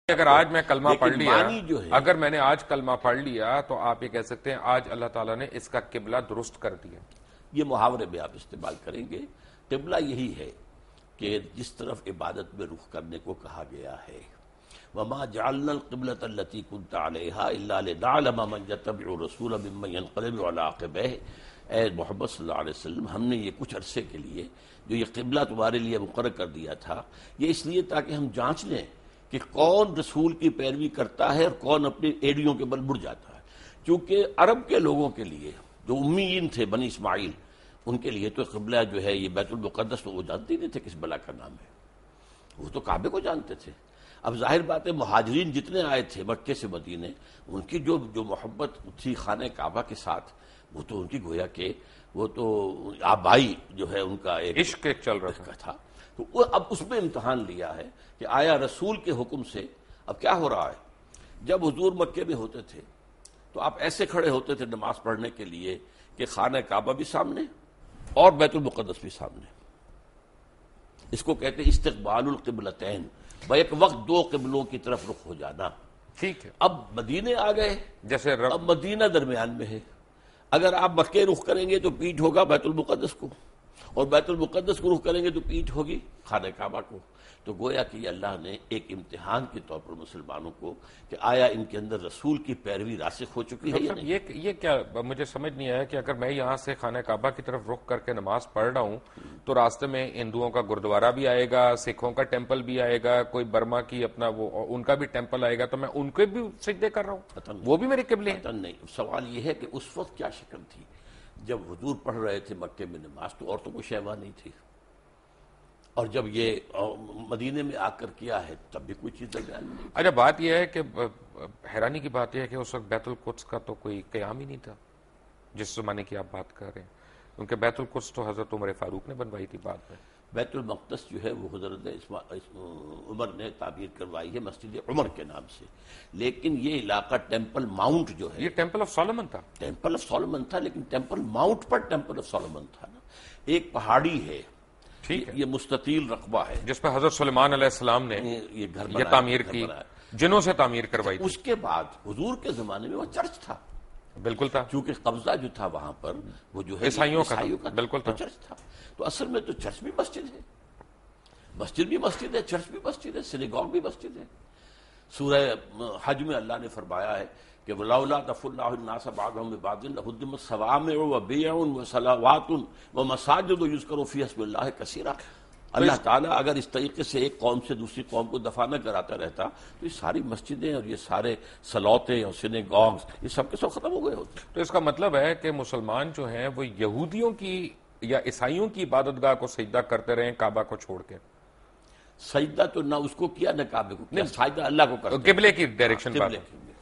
اگر آج میں کلمہ پڑھ لیا جو ہے اگر میں نے آج کلمہ پڑھ لیا تو آپ یہ کہہ سکتے ہیں آج اللہ تعالیٰ نے اس کا قبلہ درست کر دیا. یہ محاورے میں آپ استعمال کریں گے. قبلہ یہی ہے کہ جس طرف عبادت میں رخ کرنے کو کہا گیا ہے. وما جعلنا القبلة التي كنت عليها الا لنعلم من يتبع الرسول ممن ينقلب على عقبيه. اے محمد صلی اللہ علیہ وسلم، ہم نے یہ کچھ عرصے کے لیے جو یہ قبلہ تمہارے لیے مقرر کر دیا تھا، یہ اس لیے تاکہ ہم جانچ لیں کہ کون رسول کی پیروی کرتا ہے اور کون اپنی ایڑیوں کے بل مڑ جاتا ہے. کیونکہ عرب کے لوگوں کے لیے جو امیین تھے بنی اسماعیل، ان کے لیے تو قبلہ جو ہے یہ بیت المقدس تو وہ جانتے ہی نہیں تھے کس بلا کا نام ہے، وہ تو کعبے کو جانتے تھے. اب ظاہر بات ہے مہاجرین جتنے آئے تھے مکے سے مدینے، ان کی جو محبت تھی خانہ کعبہ کے ساتھ، وہ تو ان کی گویا کہ وہ تو آبائی جو ہے ان کا ایک عشق چل رہا تھا. تو وہ اب اس میں امتحان لیا ہے کہ آیا رسول کے حکم سے اب کیا ہو رہا ہے. جب حضور مکے میں ہوتے تھے تو آپ ایسے کھڑے ہوتے تھے نماز پڑھنے کے لیے کہ خانہ کعبہ بھی سامنے اور بیت المقدس بھی سامنے. اس کو کہتے ہیں استقبال القبلتین، بیک وقت دو قبلوں کی طرف رخ ہو جانا. ٹھیک ہے. اب مدینے آ گئے، جیسے اب مدینہ درمیان میں ہے. اگر آپ مکے رخ کریں گے تو پیٹھ ہوگا بیت المقدس کو، اور بیت المقدس کو رخ کریں گے تو پیٹھ ہوگی خانہ کعبہ کو. تو گویا کہ یہ اللہ نے ایک امتحان کے طور پر مسلمانوں کو کہ آیا ان کے اندر رسول کی پیروی راسخ ہو چکی ہے یا نہیں. یہ کیا مجھے سمجھ نہیں آیا کہ اگر میں یہاں سے خانہ کعبہ کی طرف رخ کر کے نماز پڑھ رہا ہوں تو راستے میں ہندوؤں کا گردوارہ بھی آئے گا، سکھوں کا ٹیمپل بھی آئے گا، کوئی برما کی اپنا وہ ان کا بھی ٹیمپل آئے گا، تو میں ان کے بھی سجدے کر رہا ہوں، وہ بھی میرے قبلے ہیں. نہیں، سوال یہ ہے کہ اس وقت کیا شکل تھی جب حضور پڑھ رہے تھے مکے میں نماز، تو عورتوں کو شیوا نہیں تھی، اور جب یہ مدینے میں آ کر کیا ہے تب بھی کوئی چیز درمیان میں نہیں. اچھا، بات یہ ہے کہ حیرانی کی بات یہ ہے کہ اس وقت بیت القدس کا تو کوئی قیام ہی نہیں تھا جس زمانے کی آپ بات کر رہے ہیں، کیونکہ بیت القدس تو حضرت عمر فاروق نے بنوائی تھی بعد میں. بیت المقدس جو ہے وہ حضرت عمر نے تعبیر کروائی ہے مسجد عمر کے نام سے، لیکن یہ علاقہ ٹیمپل ماؤنٹ جو ہے، یہ ٹیمپل آف سولومن تھا. ٹیمپل آف سولومن تھا، لیکن ٹیمپل ماؤنٹ پر ٹیمپل آف سولومن تھا نا. ایک پہاڑی ہے، ٹھیک ہے، یہ مستطیل رقبہ ہے جس پہ حضرت سلیمان علیہ السلام نے یہ گھر یہ تعمیر کی، جنوں سے تعمیر کروائی تھی. اس کے بعد حضور کے زمانے میں وہ چرچ تھا. بالکل تھا، کیونکہ قبضہ جو تھا وہاں پر وہ جو ہے عیسائیوں کا بالکل تھا. چرچ تھا. تو اصل میں تو چرچ بھی مسجد ہے، مسجد بھی مسجد ہے، چرچ بھی مسجد ہے، سینیگوگ بھی مسجد ہے. سورہ حج میں اللہ نے فرمایا ہے کہ وَلَوْلَا دَفْعُ اللَّهُ النَّاسَ بَعْضَهُم بِبَعْضٍ لَهُدِّمَتْ صَوَامِعُ وَبِيَعٌ وَصَلَوَاتٌ وَمَسَاجِدُ يُذْكَرُ فِيهَا اسْمُ اللَّهِ كَثِيرًا. اللہ تعالیٰ اگر اس طریقے سے ایک قوم سے دوسری قوم کو دفاع نہ کراتا رہتا تو یہ ساری مسجدیں اور یہ سارے سلوتے اور سینیگوگز یہ سب کے سب ختم ہو گئے ہوتے. تو اس کا مطلب ہے کہ مسلمان جو ہیں وہ یہودیوں کی یا عیسائیوں کی عبادت گاہ کو سجدہ کرتے رہے کعبہ کو چھوڑ کے. سجدہ تو نہ اس کو کیا نہ کعبے کو کیا، سجدہ اللہ کو کرتے، قبلے کی ڈائریکشن بات.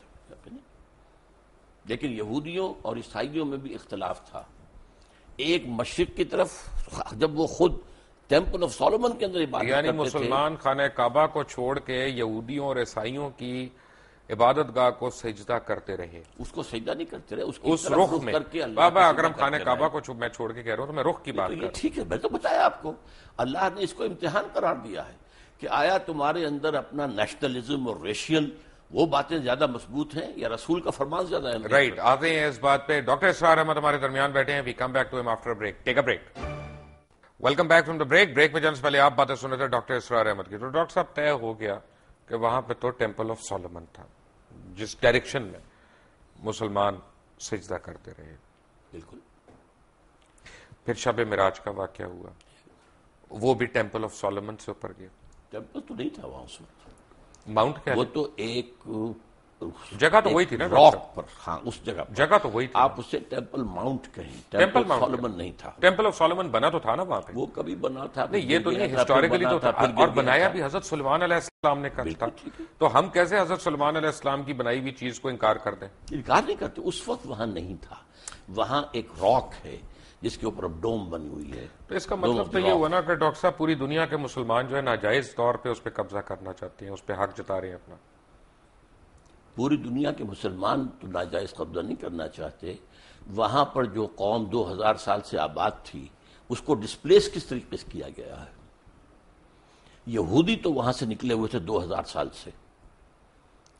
لیکن یہودیوں اور عیسائیوں میں بھی اختلاف تھا. ایک مشرق کی طرف جب وہ خود ٹیمپل آف سولومن کے اندر عبادت یعنی کرتے مسلمان خانہ کعبہ کو چھوڑ کے یہودیوں اور عیسائیوں کی عبادت گاہ کو سجدہ کرتے رہے، اس کو سجدہ نہیں کرتے رہے، اس رخ میں. بابا اگر ہم خانہ کعبہ کو میں چھوڑ کے کہہ رہا ہوں تو میں رخ کی بات کر رہا ہوں. ٹھیک ہے، میں تو بتایا آپ کو، اللہ نے اس کو امتحان قرار دیا ہے کہ آیا تمہارے اندر اپنا نیشنلزم اور ریشیل وہ باتیں زیادہ مضبوط ہیں یا رسول کا فرمان زیادہ ہے. رائٹ، آتے ہیں اس بات پہ. ڈاکٹر اسرار احمد ہمارے درمیان بیٹھے ہیں. وی کم بیک ٹو ہم after break. Take a break. Welcome back from the break. Break میں جانے سے پہلے آپ باتیں سن رہے تھے ڈاکٹر اسرار احمد کی. تو ڈاکٹر صاحب طے ہو گیا کہ وہاں پہ تو ٹیمپل آف سولومن تھا جس ڈائریکشن میں مسلمان سجدہ کرتے رہے. بالکل. پھر شب معراج کا واقعہ ہوا، وہ بھی ٹیمپل آف سولومن سے اوپر گیا. ٹیمپل تو نہیں تھا وہاں، اس وقت ماؤنٹ کیا وہ تو ایک جگہ تو وہی تھی نا راک پر. ہاں، اس جگہ پر جگہ تو وہی تھی. آپ اسے ٹیمپل ماؤنٹ کہیں، ٹیمپل سولومن نہیں تھا. ٹیمپل آف سولومن بنا تو تھا نا وہاں پہ، وہ کبھی بنا تھا نہیں، یہ تو نہیں، ہسٹوریکلی تو تھا، اور بنایا بھی حضرت سلیمان علیہ السلام نے کر تھا. تو ہم کیسے حضرت سلیمان علیہ السلام کی بنائی ہوئی چیز کو انکار کر دیں؟ انکار نہیں کرتے. اس وقت وہاں نہیں تھا، وہاں ایک راک ہے جس کے اوپر ڈوم بنی ہوئی ہے. تو اس کا مطلب تو یہ ہوا نا کہ ڈاکٹر صاحب پوری دنیا کے مسلمان جو ہے ناجائز طور پہ اس پہ قبضہ کرنا چاہتے ہیں، اس پہ حق جتا رہے ہیں اپنا. پوری دنیا کے مسلمان تو ناجائز قبضہ نہیں کرنا چاہتے. وہاں پر جو قوم 2000 سال سے آباد تھی اس کو ڈسپلیس کس طریقے سے کیا گیا ہے. یہودی تو وہاں سے نکلے ہوئے تھے 2000 سال سے،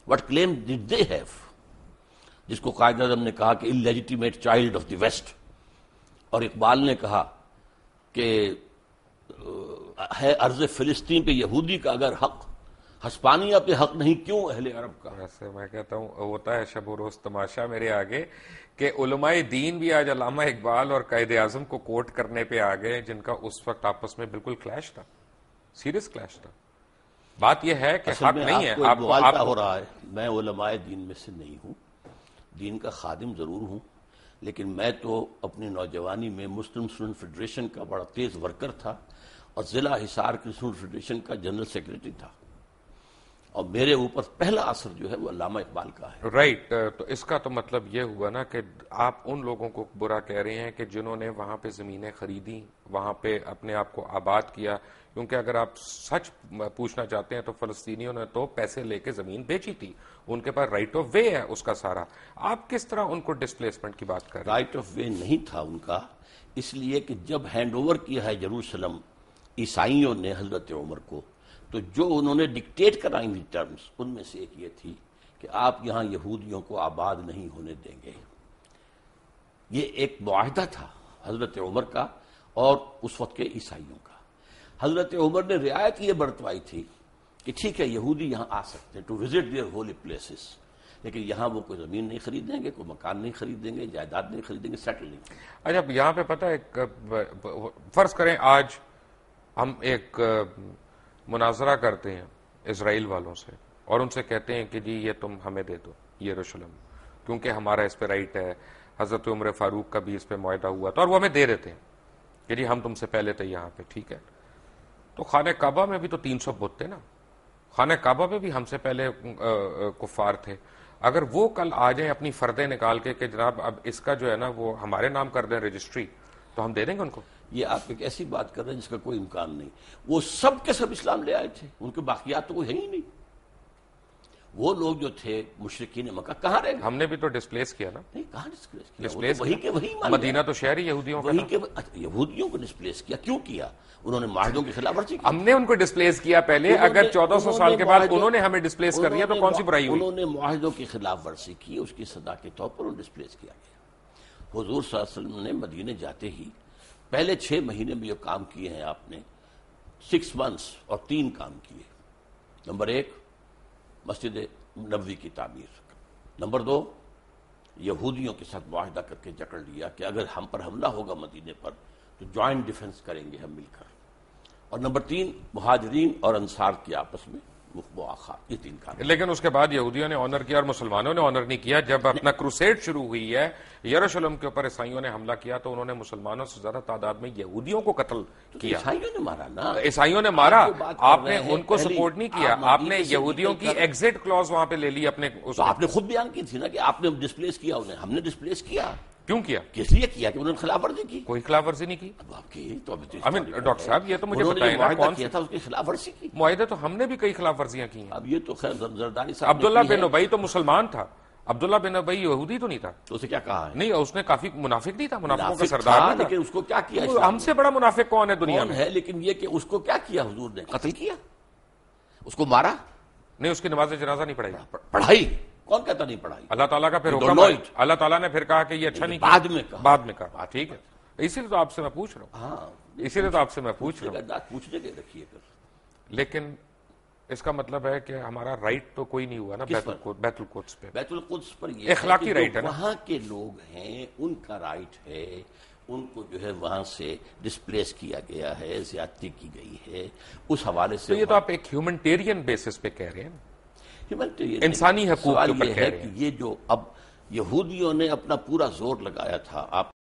What claim did they have? جس کو قائد اعظم نے کہا کہ illegitimate child of the West، اور اقبال نے کہا کہ ہے ارض فلسطین پہ یہودی کا اگر حق، ہسپانیہ پہ حق نہیں کیوں اہل عرب کا؟ ویسے میں کہتا ہوں ہوتا ہے شب و روز تماشا میرے آگے کہ علماء دین بھی آج علامہ اقبال اور قائد اعظم کو کوٹ کرنے پہ آ گئے، جن کا اس وقت آپس میں بالکل کلیش تھا، سیریس کلیش تھا۔ بات یہ ہے کہ حق نہیں ہے، آپ کو ہو رہا ہے، میں علماء دین میں سے نہیں ہوں، دین کا خادم ضرور ہوں، لیکن میں تو اپنی نوجوانی میں مسلم اسٹوڈنٹ فیڈریشن کا بڑا تیز ورکر تھا اور ضلع حصار کی اسٹوڈنٹ فیڈریشن کا جنرل سیکرٹری تھا، اور میرے اوپر پہلا اثر جو ہے وہ علامہ اقبال کا ہے۔ رائٹ، تو اس کا تو مطلب یہ ہوا نا کہ آپ ان لوگوں کو برا کہہ رہے ہیں کہ جنہوں نے وہاں پہ زمینیں خریدی، وہاں پہ اپنے آپ کو آباد کیا، کیونکہ اگر آپ سچ پوچھنا چاہتے ہیں تو فلسطینیوں نے تو پیسے لے کے زمین بیچی تھی، ان کے پاس رائٹ آف وے ہے اس کا سارا۔ آپ کس طرح ان کو ڈسپلیسمنٹ کی بات کر رہے ہیں؟ رائٹ آف وے نہیں تھا ان کا، اس لیے کہ جب ہینڈ اوور کیا ہے یروشلم عیسائیوں نے حضرت عمر کو، تو جو انہوں نے ڈکٹیٹ کرائیں ہوئی ٹرمز، ان میں سے ایک یہ تھی کہ آپ یہاں یہودیوں کو آباد نہیں ہونے دیں گے۔ یہ ایک معاہدہ تھا حضرت عمر کا اور اس وقت کے عیسائیوں کا۔ حضرت عمر نے رعایت یہ برتوائی تھی کہ ٹھیک ہے یہودی یہاں آ سکتے ہیں to visit their holy places, لیکن یہاں وہ کوئی زمین نہیں خریدیں گے، کوئی مکان نہیں خریدیں گے، جائیداد نہیں خریدیں گے، سیٹل نہیں کریں گے۔ اچھا، یہاں پہ پتہ ہے، فرض کریں آج ہم ایک مناظرہ کرتے ہیں اسرائیل والوں سے اور ان سے کہتے ہیں کہ جی یہ تم ہمیں دے دو یروشلم، کیونکہ ہمارا اس پہ رائٹ ہے، حضرت عمر فاروق کا بھی اس پہ معاہدہ ہوا تھا اور وہ ہمیں دے دیتے ہیں کہ جی ہم تم سے پہلے تھے یہاں پہ، ٹھیک ہے۔ تو خانہ کعبہ میں بھی تو 300 بت تھے نا، خانہ کعبہ میں بھی ہم سے پہلے کفار تھے۔ اگر وہ کل آ جائیں اپنی فردیں نکال کے کہ جناب اب اس کا جو ہے نا وہ ہمارے نام کر دیں رجسٹری، تو ہم دے دیں گے ان کو۔ یہ آپ ایک ایسی بات کر رہے ہیں جس کا کوئی امکان نہیں۔ وہ سب کے سب اسلام لے آئے تھے، ان کے باقیات تو کوئی ہے ہی نہیں۔ وہ لوگ جو تھے مشرکین مکہ کہاں رہ گئے؟ ہم نے بھی تو ڈسپلیس کیا نا، نہیں، کہاں ڈسپلیس کیا؟ ڈسپلیس وہی کے وہی مدینہ تو شہر ہی یہودیوں کا تھا۔ یہودیوں کو ڈسپلیس کیا، کیوں کیا؟ انہوں نے معاہدوں کی خلاف ورزی کی۔ ہم نے ان کو ڈسپلیس کیا پہلے، اگر 1400 سال کے بعد انہوں نے ہمیں ڈسپلیس کر دیا تو کون سی برائی ہوئی؟ انہوں نے معاہدوں کی خلاف ورزی کی، اس کی سزا کے طور پر انہیں ڈسپلیس کیا گیا۔ حضور صلی اللہ علیہ وسلم نے مدینے جاتے ہی پہلے 6 مہینے میں جو کام کیے ہیں آپ نے، 6 months اور 3 کام کیے۔ نمبر 1 مسجد نبوی کی تعمیر، نمبر 2 یہودیوں کے ساتھ معاہدہ کر کے جکڑ لیا کہ اگر ہم پر حملہ ہوگا مدینے پر تو جوائنٹ ڈیفنس کریں گے ہم مل کر، اور نمبر 3 مہاجرین اور انصار کی آپس میں مواخات، یہ 3 کام۔ لیکن اس کے بعد یہودیوں نے آنر کیا اور مسلمانوں نے آنر نہیں کیا۔ جب اپنا کروسیڈ شروع ہوئی ہے، یروشلم کے اوپر عیسائیوں نے حملہ کیا تو انہوں نے مسلمانوں سے زیادہ تعداد میں یہودیوں کو قتل کیا۔ عیسائیوں نے مارا نا، عیسائیوں نے مارا، آپ نے ان کو سپورٹ نہیں کیا، آپ نے یہودیوں کی ایگزٹ کلوز وہاں پہ لے لی اپنے۔ تو آپ نے خود بیان کی تھی نا کہ آپ نے ڈسپلیس کیا انہیں، ہم نے ڈسپلیس کیا۔ کیوں کیا؟ کس لیے کیا کہ انہوں نے خلاف ورزی کی؟ کوئی خلاف ورزی نہیں کی۔ اب آپ کی تو ڈاکٹر صاحب یہ تو مجھے بتائیں نا کون کیا تھا اس کی خلاف ورزی کی؟ معاہدے تو ہم نے بھی کئی خلاف ورزیاں کی ہیں۔ اب یہ تو خیر زرداری صاحب عبداللہ بن ابی تو مسلمان تھا، عبداللہ بن ابی یہودی تو نہیں تھا، تو اسے کیا کہا ہے؟ نہیں اس نے کافی منافق نہیں تھا، منافقوں کا منافق سردار تھا، نہیں تھا۔ لیکن اس کو کیا کیا؟ ہم سے بڑا منافق کون ہے دنیا کون میں؟ ہے؟ لیکن یہ کہ اس کو کیا کیا حضور نے؟ قتل کیا، اس کو مارا، نہیں اس کی نماز جنازہ نہیں پڑھائی، پڑھائی، کون کہتا نہیں پڑھائی؟ اللہ تعالیٰ کا پھر You حکم don't know ہے، it. اللہ تعالیٰ نے پھر کہا کہ یہ اچھا نہیں کیا، بعد میں کہا، بعد میں کہا، ٹھیک ہے، اسی لیے تو آپ سے میں پوچھ رہا ہوں، ہاں اسی لیے تو آپ سے میں پوچھ رہا ہوں۔ پوچھنے کے رکھیے کر، لیکن اس کا مطلب ہے کہ ہمارا رائٹ تو کوئی نہیں ہوا نا بیت القدس پہ۔ بیت القدس پر یہ اخلاقی ہے کہ رائٹ ہے نا، وہاں کے لوگ ہیں ان کا رائٹ ہے، ان کو جو ہے وہاں سے ڈسپلیس کیا گیا ہے، زیادتی کی گئی ہے، اس حوالے سے تو یہ تو آپ ایک ہیومنٹیرین بیسس پہ کہہ رہے ہیں، انسانی حقوق کے سوال اوپر یہ کہہ ہے رہے کہ ہیں۔ یہ جو اب یہودیوں نے اپنا پورا زور لگایا تھا، آپ